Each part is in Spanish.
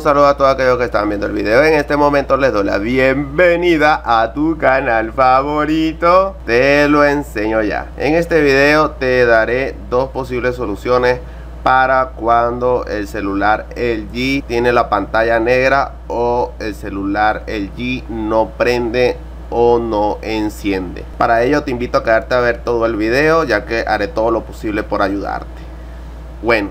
saludo a todos aquellos que están viendo el video. En este momento les doy la bienvenida a tu canal favorito. Te lo enseño ya. En este video te daré dos posibles soluciones para cuando el celular LG tiene la pantalla negra o el celular LG no prende o no enciende. Para ello te invito a quedarte a ver todo el video, ya que haré todo lo posible por ayudarte. Bueno,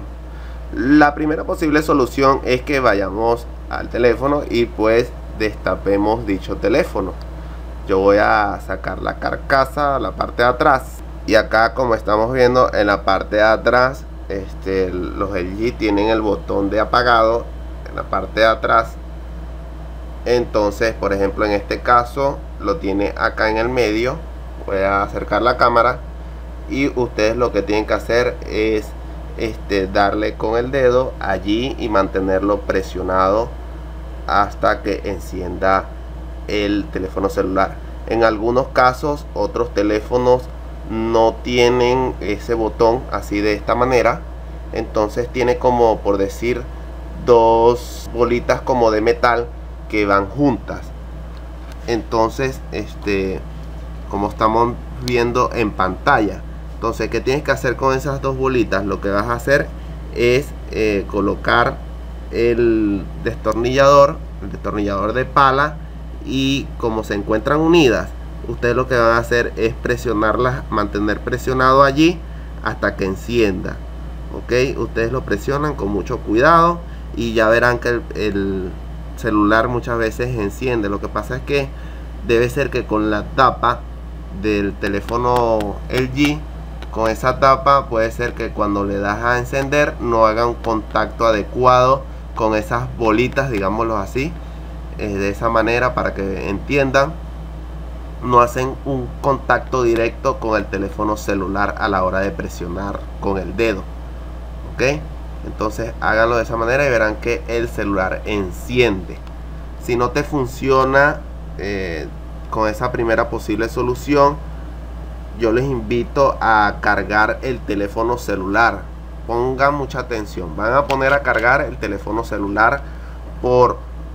la primera posible solución es que vayamos al teléfono y pues destapemos dicho teléfono. Yo voy a sacar la carcasa, la parte de atrás, y acá, como estamos viendo en la parte de atrás, los LG tienen el botón de apagado en la parte de atrás. Entonces, por ejemplo, en este caso lo tiene acá en el medio. Voy a acercar la cámara y ustedes lo que tienen que hacer es darle con el dedo allí y mantenerlo presionado hasta que encienda el teléfono celular. En algunos casos, otros teléfonos no tienen ese botón así de esta manera. Entonces tiene, como por decir, dos bolitas como de metal que van juntas. Entonces como estamos viendo en pantalla, entonces ¿qué tienes que hacer con esas dos bolitas? Lo que vas a hacer es colocar el destornillador de pala, y como se encuentran unidas, ustedes lo que van a hacer es presionarlas, mantener presionado allí hasta que encienda. Ok, ustedes lo presionan con mucho cuidado y ya verán que el celular muchas veces enciende. Lo que pasa es que debe ser que con la tapa del teléfono LG, con esa tapa, puede ser que cuando le das a encender no haga un contacto adecuado con esas bolitas, digámoslo así, de esa manera, para que entiendan, no hacen un contacto directo con el teléfono celular a la hora de presionar con el dedo. Ok, entonces háganlo de esa manera y verán que el celular enciende. Si no te funciona con esa primera posible solución, yo les invito a cargar el teléfono celular. Pongan mucha atención, van a poner a cargar el teléfono celular por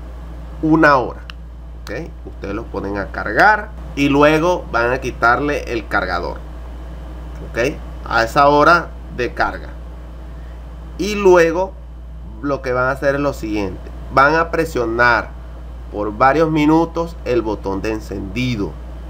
una hora. ¿Okay? Ustedes lo ponen a cargar y luego van a quitarle el cargador. ¿Okay? A esa hora de carga. Y luego lo que van a hacer es lo siguiente: van a presionar por varios minutos el botón de encendido.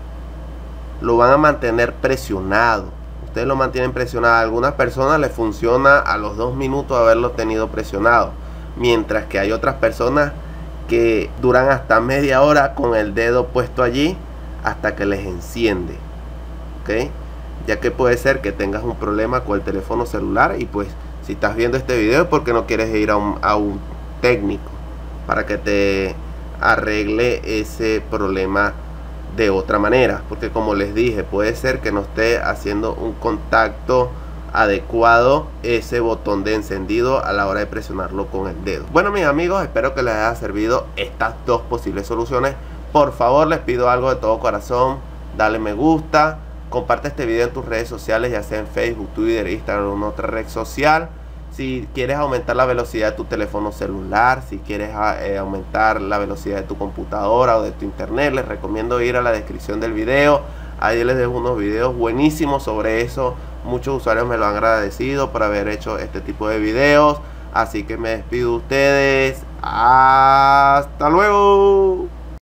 Lo van a mantener presionado. Ustedes lo mantienen presionado. A algunas personas les funciona a los 2 minutos haberlo tenido presionado, mientras que hay otras personas que duran hasta media hora con el dedo puesto allí hasta que les enciende. ¿Ok? Ya que puede ser que tengas un problema con el teléfono celular, y pues si estás viendo este video es porque no quieres ir a un técnico para que te arregle ese problema de otra manera, porque como les dije, puede ser que no esté haciendo un contacto adecuado ese botón de encendido a la hora de presionarlo con el dedo. Bueno, mis amigos, espero que les haya servido estas dos posibles soluciones. Por favor, les pido algo de todo corazón: dale me gusta, comparte este video en tus redes sociales, ya sea en Facebook, Twitter, Instagram o en otra red social. Si quieres aumentar la velocidad de tu teléfono celular, si quieres aumentar la velocidad de tu computadora o de tu internet, les recomiendo ir a la descripción del video. Ahí les dejo unos videos buenísimos sobre eso. Muchos usuarios me lo han agradecido por haber hecho este tipo de videos. Así que me despido de ustedes. Hasta luego.